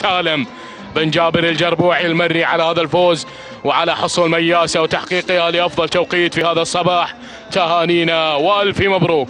سالم بن جابر الجربوعي المري على هذا الفوز وعلى حصول مياسة وتحقيقها لأفضل توقيت في هذا الصباح. تهانينا والف مبروك.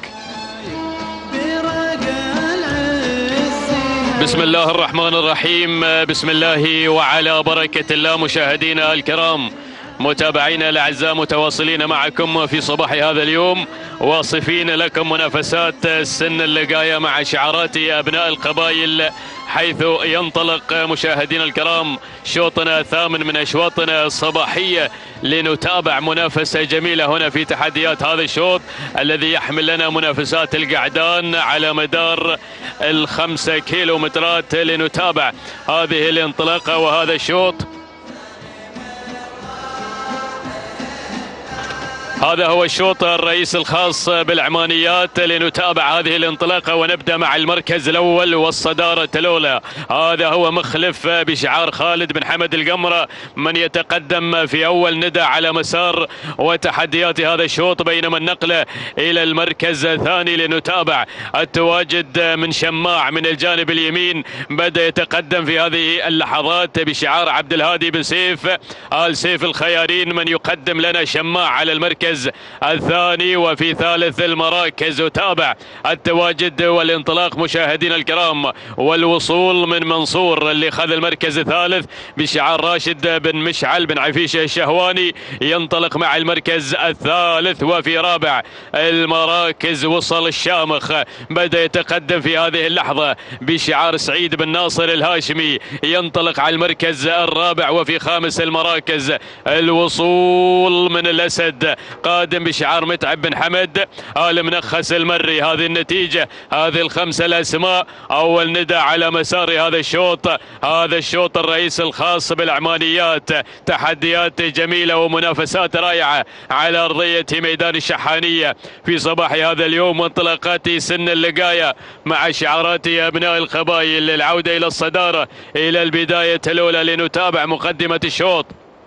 بسم الله الرحمن الرحيم. بسم الله وعلى بركة الله. مشاهدينا الكرام، متابعينا الاعزاء، متواصلين معكم في صباح هذا اليوم، واصفين لكم منافسات سن اللقاية مع شعارات ابناء القبائل، حيث ينطلق مشاهدينا الكرام شوطنا الثامن من اشواطنا الصباحيه لنتابع منافسه جميله هنا في تحديات هذا الشوط الذي يحمل لنا منافسات القعدان على مدار ال5 كيلومترات. لنتابع هذه الانطلاقه وهذا الشوط. هذا هو الشوط الرئيس الخاص بالعمانيات. لنتابع هذه الانطلاقة ونبدأ مع المركز الأول والصدارة الأولى. هذا هو مخلف بشعار خالد بن حمد القمرة من يتقدم في أول ندى على مسار وتحديات هذا الشوط، بينما النقلة إلى المركز الثاني لنتابع التواجد من شماع من الجانب اليمين، بدأ يتقدم في هذه اللحظات بشعار عبد الهادي بن سيف آل سيف الخيارين من يقدم لنا شماع على المركز الثاني. وفي ثالث المراكز وتابع التواجد والانطلاق مشاهدينا الكرام والوصول من منصور اللي خذ المركز الثالث بشعار راشد بن مشعل بن عفيشه الشهواني ينطلق مع المركز الثالث. وفي رابع المراكز وصل الشامخ بدأ يتقدم في هذه اللحظة بشعار سعيد بن ناصر الهاشمي ينطلق على المركز الرابع. وفي خامس المراكز الوصول من الأسد قادم بشعار متعب بن حمد آل منخس المري. هذه النتيجة، هذه الخمسة الأسماء، أول ندى على مسار هذا الشوط. هذا الشوط الرئيس الخاص بالعمانيات، تحديات جميلة ومنافسات رائعة على أرضية ميدان الشحانية في صباح هذا اليوم، وانطلاقات سن اللقاية مع شعارات أبناء القبائل للعودة إلى الصدارة إلى البداية الأولى. لنتابع مقدمة الشوط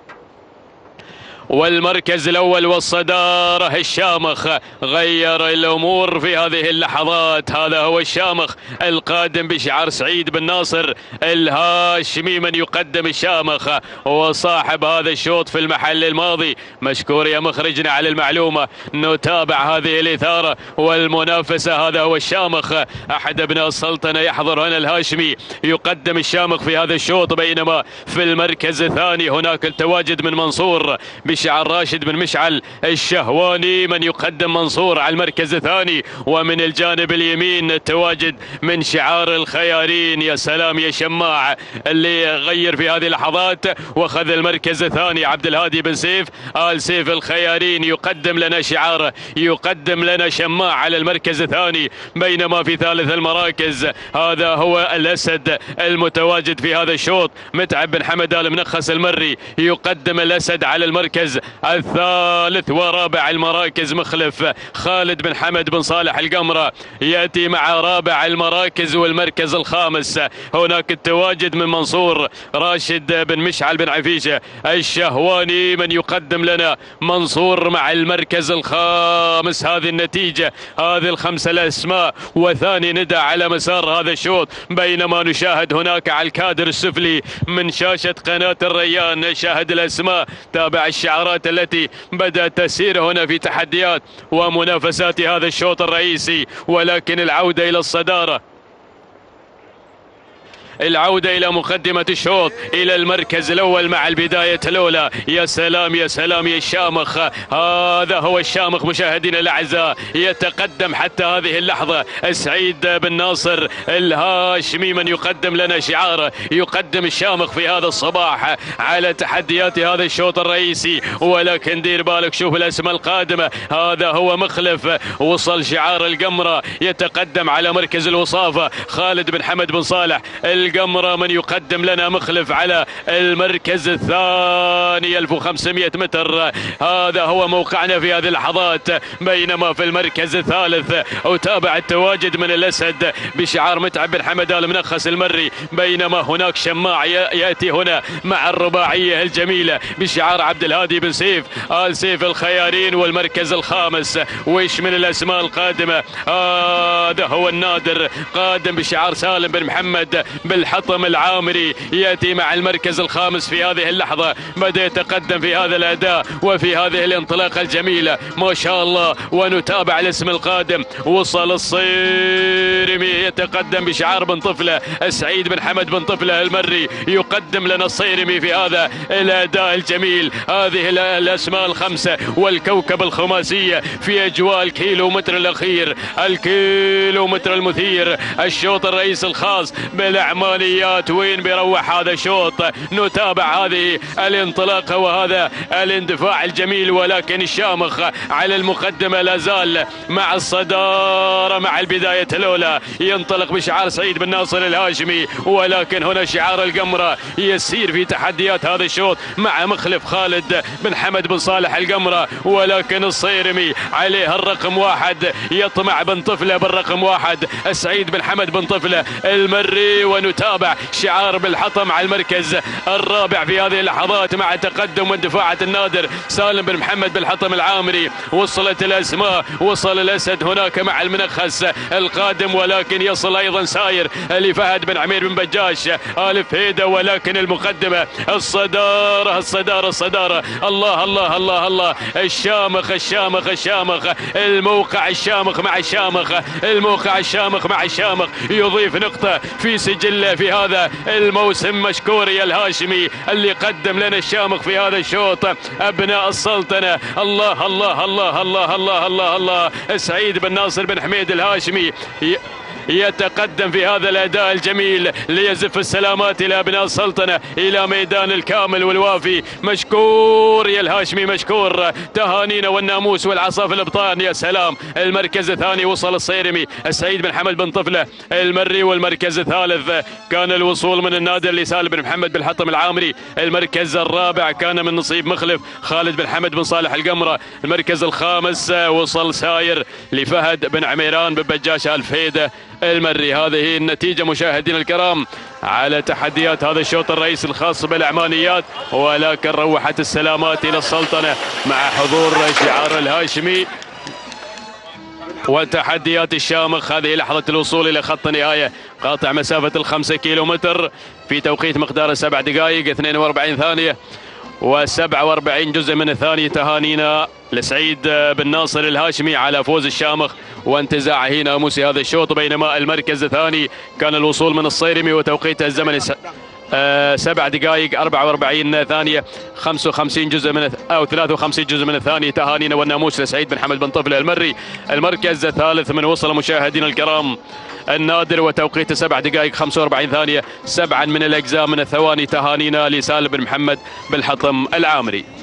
والمركز الأول والصدارة. الشامخ غير الأمور في هذه اللحظات. هذا هو الشامخ القادم بشعار سعيد بن ناصر الهاشمي من يقدم الشامخ وصاحب هذا الشوط في المحل الماضي. مشكور يا مخرجنا على المعلومة. نتابع هذه الإثارة والمنافسة. هذا هو الشامخ أحد أبناء السلطنة يحضر هنا الهاشمي يقدم الشامخ في هذا الشوط، بينما في المركز الثاني هناك التواجد من منصور بشعار راشد بن مشعل الشهواني من يقدم منصور على المركز الثاني. ومن الجانب اليمين التواجد من شعار الخيارين. يا سلام يا شماع اللي غير في هذه اللحظات واخذ المركز الثاني. عبد الهادي بن سيف آل سيف الخيارين يقدم لنا شعاره، يقدم لنا شماع على المركز الثاني. بينما في ثالث المراكز هذا هو الأسد المتواجد في هذا الشوط متعب بن حمد آل منخس المري يقدم الأسد على المركز الثالث. ورابع المراكز مخلف خالد بن حمد بن صالح القمرة يأتي مع رابع المراكز. والمركز الخامس هناك التواجد من منصور راشد بن مشعل بن عفيشة الشهواني من يقدم لنا منصور مع المركز الخامس. هذه النتيجة، هذه الخمسة الأسماء وثاني ندى على مسار هذا الشوط. بينما نشاهد هناك على الكادر السفلي من شاشة قناة الريان نشاهد الأسماء، تابع الشعارات التي بدأت تسير هنا في تحديات ومنافسات هذا الشوط الرئيسي. ولكن العودة إلى الصدارة، العودة إلى مقدمة الشوط، إلى المركز الأول مع البداية الأولى. يا سلام يا سلام يا الشامخ. هذا هو الشامخ مشاهدينا الأعزاء يتقدم حتى هذه اللحظة سعيد بن ناصر الهاشمي من يقدم لنا شعاره، يقدم الشامخ في هذا الصباح على تحديات هذا الشوط الرئيسي. ولكن دير بالك شوف الأسماء القادمة. هذا هو مخلف وصل شعار القمرة يتقدم على مركز الوصافة خالد بن حمد بن صالح القمرة من يقدم لنا مخلف على المركز الثاني 1500 متر. هذا هو موقعنا في هذه اللحظات. بينما في المركز الثالث وتابع التواجد من الأسد بشعار متعب بن حمد آل منخس المري. بينما هناك شماع يأتي هنا مع الرباعية الجميلة بشعار عبد الهادي بن سيف آل سيف الخيارين. والمركز الخامس ويش من الأسماء القادمة؟ هذا هو النادر قادم بشعار سالم بن محمد بن بالحطم العامري يأتي مع المركز الخامس في هذه اللحظة. بدأ يتقدم في هذا الأداء وفي هذه الانطلاقة الجميلة ما شاء الله. ونتابع الاسم القادم. وصل الصيرمي يتقدم بشعار بن طفلة. سعيد بن حمد بن طفلة المري يقدم لنا الصيرمي في هذا الأداء الجميل. هذه الأسماء الخمسة والكوكب الخماسية في أجواء الكيلومتر الأخير، الكيلومتر المثير، الشوط الرئيس الخاص بالأعماليات. وين بيروح هذا الشوط؟ نتابع هذه الانطلاقة وهذا الاندفاع الجميل، ولكن الشامخ على المقدمة لا زال مع الصدارة مع البداية الأولى. ينطلق بشعار سعيد بن ناصر الهاشمي، ولكن هنا شعار القمرة يسير في تحديات هذا الشوط مع مخلف خالد بن حمد بن صالح القمرة. ولكن الصيرمي عليه الرقم واحد، يطمع بن طفلة بالرقم واحد سعيد بن حمد بن طفلة المري. ونتابع شعار بالحطم على المركز الرابع في هذه اللحظات مع تقدم واندفاعة النادر سالم بن محمد بالحطم العامري. وصلت الأسماء، وصل الأسد هناك مع المنخس القادم، ولكن يصل أيضا ساير لفهد بن عمير بن بجاش آل فهيدة. ولكن المقدمة الصدارة الصدارة الصدارة. الله الله الله الله. الشامخ الشامخ الشامخ، الموقع الشامخ مع الشامخ، الموقع الشامخ مع الشامخ يضيف نقطة في سجله في هذا الموسم. مشكور يا الهاشمي اللي قدم لنا الشامخ في هذا الشوط. أبناء السلطنة. الله الله الله الله الله الله الله. سعيد بن ناصر بن حميد الهاشمي يتقدم في هذا الأداء الجميل ليزف السلامات إلى أبناء السلطنة إلى ميدان الكامل والوافي. مشكور يا الهاشمي مشكور. تهانينا والناموس والعصا في الابطان. يا سلام. المركز الثاني وصل الصيرمي سعيد بن حمد بن طفلة المري، والمركز الثالث كان الوصول من النادر لسالم بن محمد بالحطم العامري. المركز الرابع كان من نصيب مخلف خالد بن حمد بن صالح القمرة. المركز الخامس وصل ساير لفهد بن عميران بن بجاش آل فهيدة المري. هذه النتيجة مشاهدينا الكرام على تحديات هذا الشوط الرئيس الخاص بالأعمانيات، ولكن روحت السلامات إلى السلطنة مع حضور شعار الهاشمي وتحديات الشامخ. هذه لحظة الوصول إلى خط النهاية، قاطع مسافة 5 كيلومتر في توقيت مقداره 7 دقائق 42 ثانية و47 جزء من الثانية. تهانينا لسعيد بن ناصر الهاشمي على فوز الشامخ وانتزاع هنا ناموس هذا الشوط. بينما المركز الثاني كان الوصول من الصيرمي وتوقيته الزمني 7 دقائق 44 ثانية 55 جزء من أو 53 جزء من الثانية. تهانينا والناموس لسعيد بن حمد بن طفلة المري. المركز الثالث من وصل مشاهدينا الكرام النادر وتوقيته 7 دقائق 45 ثانية 7 من الأجزاء من الثواني. تهانينا لسالم بن محمد بالحطم العامري.